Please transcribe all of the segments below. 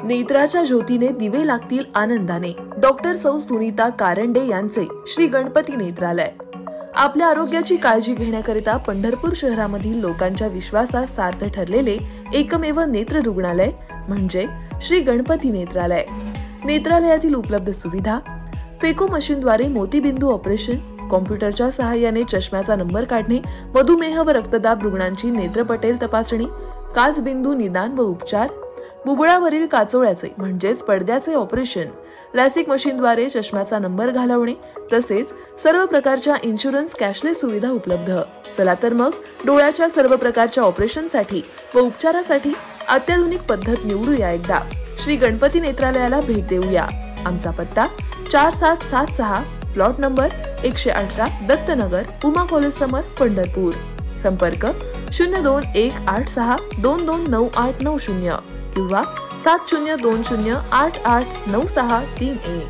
नेत्राच्या ज्योतीने दिवे लागतील आनंदाने. डॉक्टर सौ सुनीता कारंडे यांचे श्री गणपती नेत्रालय. आपल्या आरोग्याची काळजी घेण्याकरिता पंढरपूर शहरामधील लोकांच्या विश्वासात सार्थ ठरलेले एकमेव नेत्र रुग्णालय म्हणजे श्री गणपती नेत्रालय. नेत्रालयातील उपलब्ध सुविधा: फेको मशीनद्वारे मोतीबिंदू ऑपरेशन, कॉम्प्युटरच्या सहाय्याने चष्म्याचा नंबर काढणे, मधुमेह व रक्तदाब रुग्णांची नेत्रपटेल तपासणी, काचबिंदू निदान व उपचार, बुबुळावरील काचोळ्याचे म्हणजेच पडद्याचे ऑपरेशन, लॅसिक मशीनद्वारे चष्म्याचा नंबर घालवणे, तसेच सर्व प्रकारच्या इन्शुरन्स कॅशलेस सुविधा उपलब्ध. चला तर मग डोळ्याच्या सर्व प्रकारच्या ऑपरेशनसाठी व उपचारासाठी अत्याधुनिक पद्धत निवडूया. एकदा श्री गणपती नेत्रालयाला भेट देऊया. आमचा पत्ता 4776, plot number 118, Dattanagar, Uma college समोर, पंढरपूर. संपर्क 021862299890 किंवा 7020889631.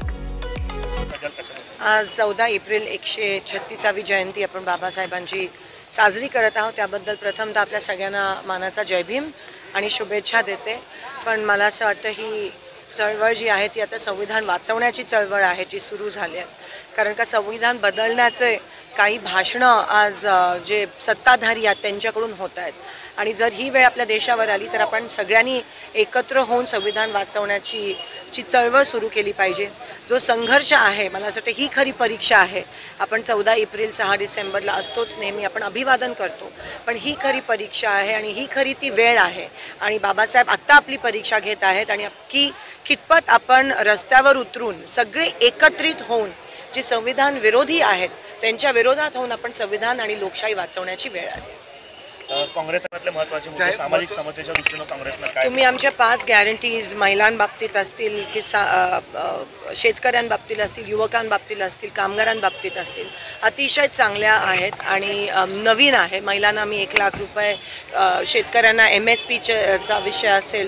आज 14 एप्रिल 136वी जयंती आपण बाबासाहेबांची साजरी करत आहोत. त्याबद्दल प्रथमतः आपल्या सगळ्यांना मानाचा जय भीम आणि शुभेच्छा देते. पण मला असं वाटतं ही चळवळ जी आहे ती आता संविधान वाचवण्याची चळवळ आहे जी सुरू झाली आहे. कारण का संविधान बदलण्याचे काही भाषणं आज जे सत्ताधारी आहेत त्यांच्याकडून होत आहेत आणि जर ही वेळ आपल्या देशावर आली तर आपण सगळ्यांनी एकत्र होऊन संविधान वाचवण्याची चळवळ सुरू केली पाहिजे. जो संघर्ष आहे, मला असं वाटतं ही खरी परीक्षा आहे. आपण 14 एप्रिल 6 डिसेंबरला असतोच नेहमी, आपण अभिवादन करतो, पण ही खरी परीक्षा आहे आणि ही खरी ती वेळ आहे. आणि बाबासाहेब आत्ता आपली परीक्षा घेत आहेत आणि कितपत आपण रस्त्यावर उतरून सगळे एकत्रित होऊन जे संविधान विरोधी आहेत त्यांच्या विरोधात होऊन आपण संविधान आणि लोकशाही वाचवण्याची वेळ आली. काँग्रेसमधले महत्त्वाचे मुद्दे सामाजिक समतेच्या दृष्टीने काँग्रेसनं काय? तुम्ही आमच्या 5 गॅरंटीज महिलांबाबतीत असतील की शेतकऱ्यांबाबतीत असतील, युवकांबाबतीत असतील, कामगारांबाबतीत असतील, अतिशय चांगल्या आहेत आणि नवीन आहे. महिलांना आम्ही 1 लाख रुपये, शेतकऱ्यांना MSPचा विषय असेल,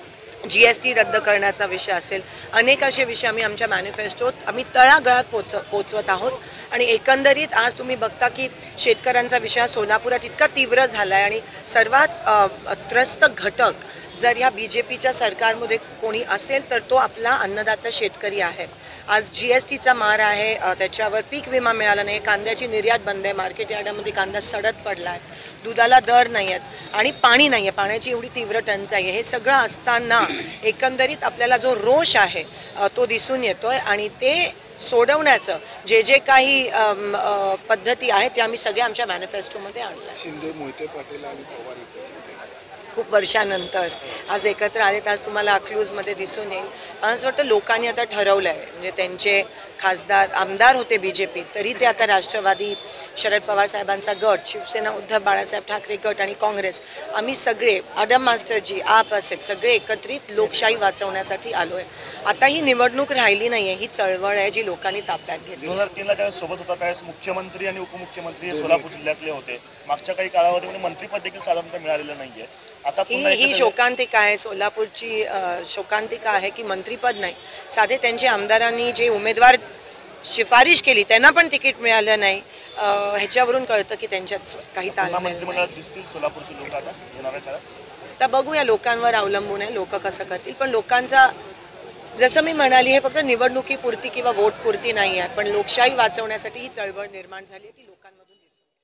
GST रद्द करण्याचा विषय असेल, अनेक असे विषय आम्ही आमच्या मॅनिफेस्टोत आम्ही तळागाळात पोचवत आहोत. आणि एकंदरीत आज तुम्ही बघता की शेतकऱ्यांचा विषय सोलापुरात इतका तीव्र झाला आहे आणि सर्वात त्रस्त घटक जर ह्या BJPच्या सरकारमध्ये कोणी असेल तर तो आपला अन्नदाता शेतकरी आहे. आज GSTचा मार आहे, त्याच्यावर पीक विमा मिळाला नाही, कांद्याची निर्यात बंद आहे, मार्केट यार्डामध्ये कांदा सडत पडला आहे, दुधाला दर नाही आहेत आणि पाणी नाही आहे, पाण्याची एवढी तीव्र टंचाई आहे. हे सगळं असताना एकंदरीत आपल्याला जो रोष आहे तो दिसून येतोय आणि ते सोडवण्याचं जे काही पद्धती आहेत त्या आम्ही सगळ्या आमच्या मॅनिफेस्टोमध्ये आणल्या. शिंदे, मोहिते पाटील आणि पवार खूप वर्षानंतर आज एकत्र आलेत. आज तुम्हाला अकलूजमध्ये दिसून येईल. असं वाटतं लोकांनी आता ठरवलं आहे, म्हणजे त्यांचे खासदार आमदार होते BJP तरी ते आता राष्ट्रवादी शरद पवार साहेबांचा गट, शिवसेना उद्धव बाळासाहेब ठाकरे गट आणि काँग्रेस, आम्ही सगळे आडम मास्टरजी आप असेल सगळे एकत्रित लोकशाही वाचवण्यासाठी आलो आहे. आता ही निवडणूक राहिली नाही आहे, ही चळवळ आहे जी लोकांनी ताब्यात घेतली. 2003ला ज्यावेळेस सोबत होता त्यावेळेस मुख्यमंत्री आणि उपमुख्यमंत्री सोलापूर जिल्ह्यातले होते. मागच्या काही काळामध्ये मंत्रीपद देखील साधारणतः मिळालेलं नाहीये. आता ही शोकांतिका आहे, सोलापूरची शोकांतिका आहे की मंत्रीपद नाही, साधे त्यांच्या आमदारांनी जे उमेदवार शिफारिश केली त्यांना पण तिकीट मिळालं नाही. ह्याच्यावरून कळतं की त्यांच्यात काही मंत्रिमंडळात दिसतील सोलापूरचे लोक आता येणाऱ्या काळात. तर बघूया, लोकांवर अवलंबून आहे लोक कसं करतील. पण लोकांचा, जसं मी म्हणाली, हे फक्त निवडणुकीपुरती किंवा वोटपुरती नाही आहे, पण लोकशाही वाचवण्यासाठी ही चळवळ निर्माण झाली ती लोकांमधून दिसते.